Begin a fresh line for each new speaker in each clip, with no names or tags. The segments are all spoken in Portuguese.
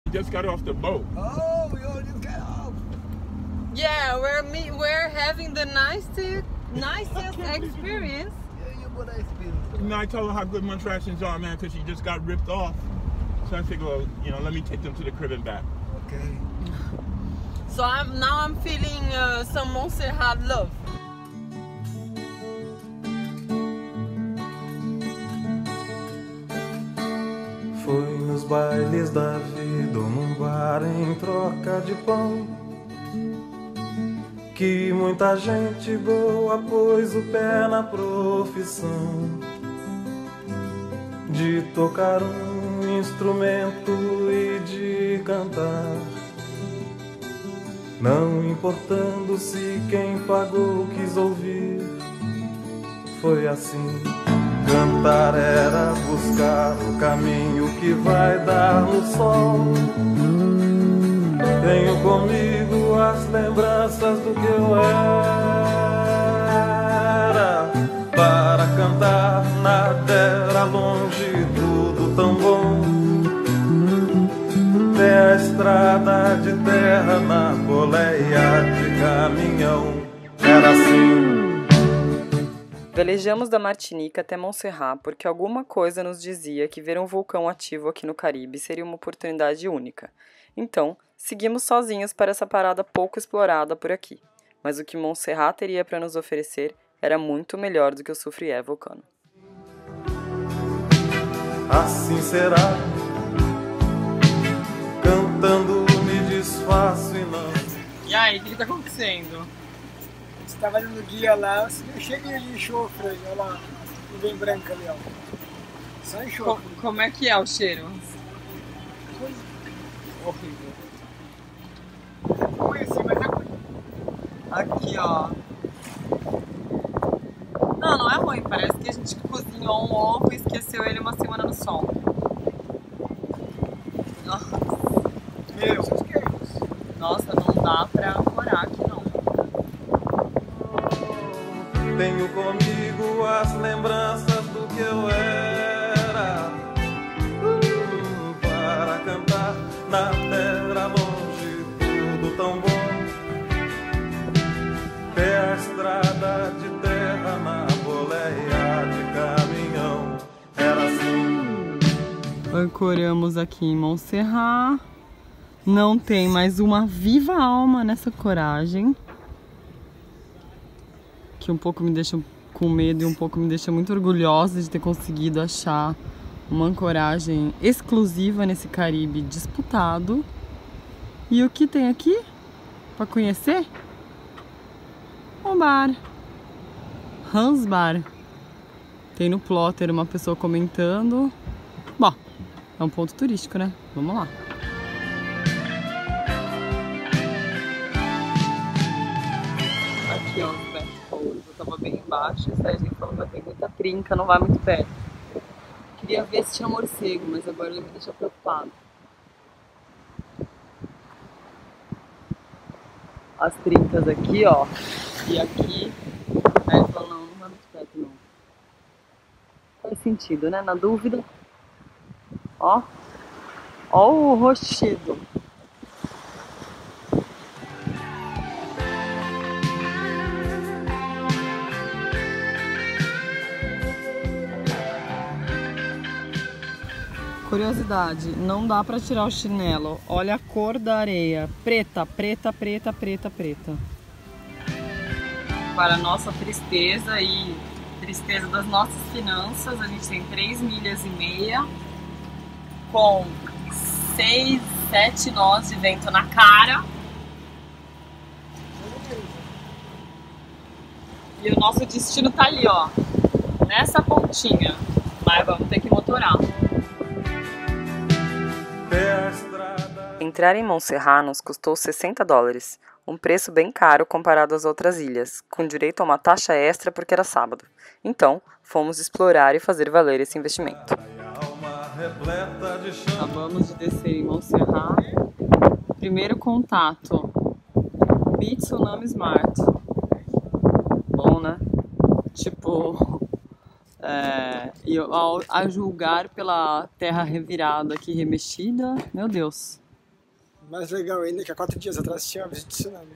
Just got off the boat.
Oh, we all just got off.
Yeah, we're having the nicest experience.
Yeah, you what I experienced.
You know, I told her how good my attractions are, man, because she just got ripped off. So I figured, well, you know, let me take them to the crib and back.
Okay.
So I'm feeling some Montserrat love.
Foi nos bailes da vida ou num bar em troca de pão que muita gente boa pôs o pé na profissão de tocar um instrumento e de cantar, não importando se quem pagou quis ouvir. Foi assim. Cantar era buscar o caminho que vai dar no sol. Tenho comigo as lembranças do que eu era. Para cantar nada era longe, tudo tão bom. Tem a estrada de terra na boleia de caminhão. Era assim.
Velejamos da Martinica até Montserrat porque alguma coisa nos dizia que ver um vulcão ativo aqui no Caribe seria uma oportunidade única. Então, seguimos sozinhos para essa parada pouco explorada por aqui. Mas o que Montserrat teria para nos oferecer era muito melhor do que o Soufrière Volcano.
Assim será, cantando me desfaço e não.
E aí, o que está acontecendo?
Estava no dia lá, cheguei de enxofre, olha lá, nuvem branca ali, ó. Só enxofre.
Como é que é o cheiro? Horrível.
É ruim assim, mas é ruim.
Aqui, ó. Não é ruim. Parece que a gente cozinhou um ovo e esqueceu ele uma semana no sol. Nossa.
Meu, seus queijos.
Nossa, não dá pra morar aqui, não.
Tenho comigo as lembranças do que eu era. Para cantar na terra longe, tudo tão bom. Pé a estrada de terra na boleia de caminhão. Era assim.
Ancoramos aqui em Montserrat. Não tem mais uma viva alma nessa coragem. Que um pouco me deixa com medo e um pouco me deixa muito orgulhosa de ter conseguido achar uma ancoragem exclusiva nesse Caribe disputado. E o que tem aqui para conhecer? Um bar, Hans Bar. Tem no plotter uma pessoa comentando. Bom, é um ponto turístico, né? Vamos lá. Aqui, ó, eu tava bem embaixo, a gente falou que tem muita trinca, não vai muito perto. Queria ver se tinha morcego, mas agora ele me deixa preocupado. As trincas aqui, ó, e aqui, aí ele falou, não vai muito perto não. Faz sentido, né? Na dúvida, ó o rochedo. Curiosidade, não dá pra tirar o chinelo. Olha a cor da areia. Preta, preta, preta, preta, preta. Para nossa tristeza e tristeza das nossas finanças, a gente tem 3,5 milhas com 6, 7 nós de vento na cara. E o nosso destino tá ali, ó. Nessa pontinha. Mas vamos ter que motorar. Entrar em Montserrat nos custou $60, um preço bem caro comparado às outras ilhas, com direito a uma taxa extra porque era sábado. Então, fomos explorar e fazer valer esse investimento. Acabamos de descer em Montserrat. Primeiro contato, Beach Tsunami Smart. Bom, né? Tipo... a julgar pela terra revirada aqui, remexida, meu Deus,
Mais legal ainda que há 4 dias atrás tinha aviso de tsunami.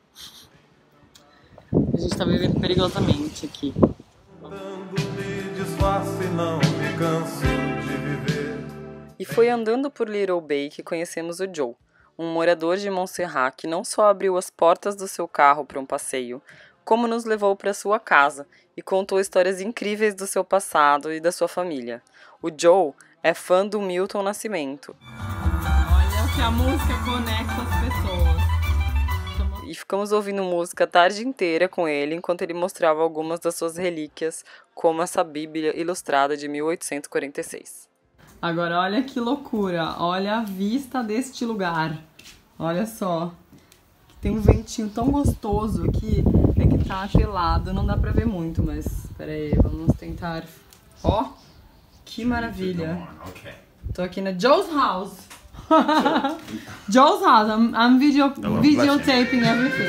A gente tá vivendo perigosamente aqui.
Me disfarço e não me canso de viver.
E foi andando por Little Bay que conhecemos o Joe, um morador de Montserrat que não só abriu as portas do seu carro para um passeio, como nos levou para sua casa e contou histórias incríveis do seu passado e da sua família. O Joe é fã do Milton Nascimento. Olha que a música conecta as pessoas. E ficamos ouvindo música a tarde inteira com ele, enquanto ele mostrava algumas das suas relíquias, como essa Bíblia ilustrada de 1846. Agora olha que loucura, olha a vista deste lugar. Olha só, tem um ventinho tão gostoso aqui, é que tá gelado, não dá pra ver muito, mas pera aí, vamos tentar. Ó, que maravilha. Tô aqui na Joe's house. Joe's house, I'm videotaping everything.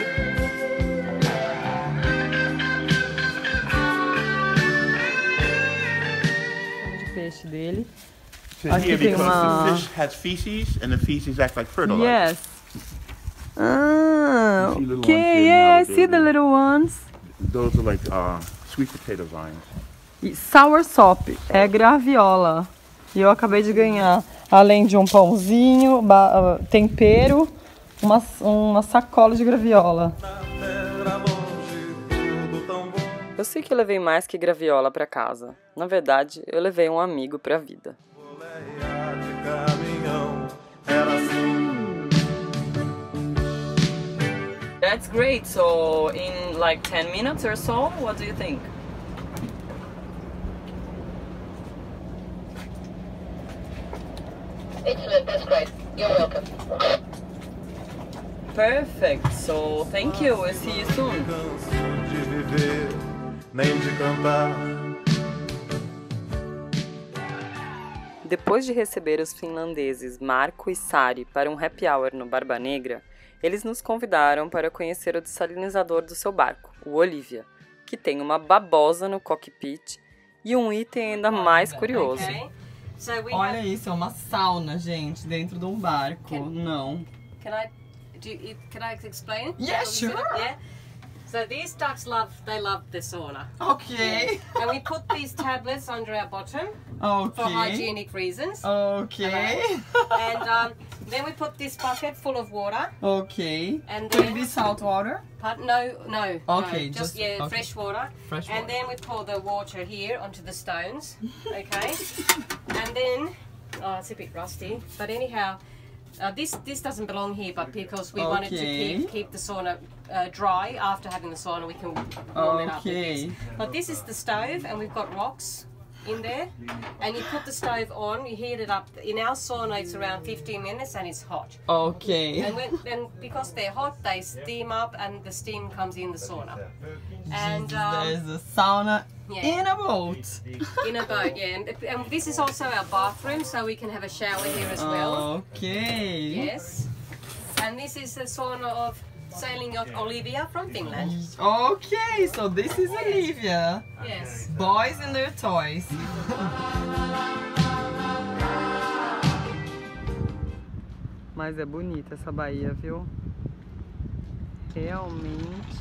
De peixe dele.
Here because the fish has feces and the feces act like fertilizer.
Yes. Ah,
You see little ones
okay,
here
yeah, I
now,
see the little ones.
Those are like sweet potato vines.
E soursop é graviola. E eu acabei de ganhar, além de um pãozinho, tempero, uma sacola de graviola. Eu sei que eu levei mais que graviola pra casa. Na verdade, eu levei um amigo pra vida. That's great. So in like 10 minutes or so, what do you think?
Excellent, that's great. You're welcome.
Perfect. So thank you. We'll see you soon. Depois de receber os finlandeses Marco e Sari para um happy hour no Barba Negra, eles nos convidaram para conhecer o dessalinizador do seu barco, o Olivia, que tem uma babosa no cockpit e um item ainda mais curioso.
Okay. So we
Olha
have,
isso, é uma sauna, gente, dentro de um barco. Não.
can I explain?
Yeah,
What we set
sure.
up? Yeah. So these ducks love the sauna.
Ok.
And we put these tablets under our bottom
Ok.
for hygienic reasons.
Ok.
And then we put this bucket full of water.
Ok.
And
Could
then
it be salt water?
no.
Okay,
no,
just-
yeah,
okay.
fresh water.
Fresh
And
water.
then we pour the water here onto the stones. Okay. And then it's a bit rusty, but anyhow. This doesn't belong here, but because we wanted to
Okay.
keep the sauna dry after having the sauna, we can warm it up with this.
Okay.
But this is the stove, and we've got rocks in there. And you put the stove on, you heat it up. In our sauna, it's around 15 minutes, and it's hot.
Ok.
And then because they're hot, they steam up, and the steam comes in the sauna. And
There's a sauna
yeah.
in a boat.
in a boat, yeah. And this is also our bathroom, so we can have a shower here as well.
Ok.
Yes. And this is the sauna of sailing yacht Olivia from Finland.
Ok, so this is Olivia.
Yes.
Boys and their toys. Mas é bonita essa baía, viu? Realmente.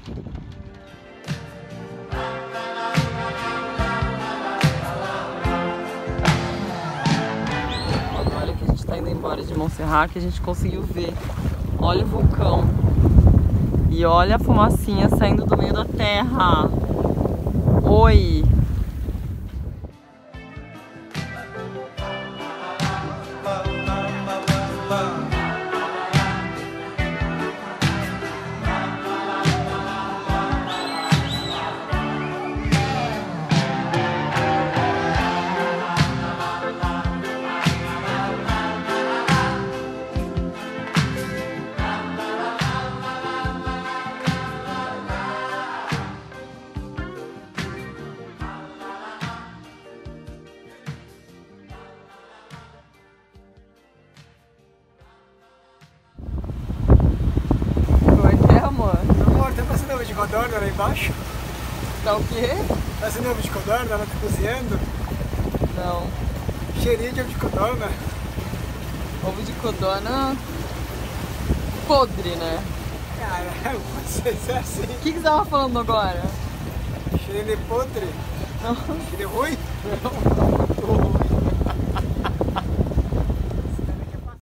Olha que a gente tá indo embora de Montserrat, que a gente conseguiu ver. Olha o vulcão. E olha a fumacinha saindo do meio da terra. Oi!
Amor, tem uma cenoura de codorna lá embaixo?
Tá o quê?
Tá cenoura de codorna, ela tá cozinhando.
Não.
Cheirinho de ovo de codorna.
Ovo de codorna podre, né?
Cara, você é assim.
O que você tava falando agora?
Cheio de podre.
Não.
Cheio de ruim.
Não.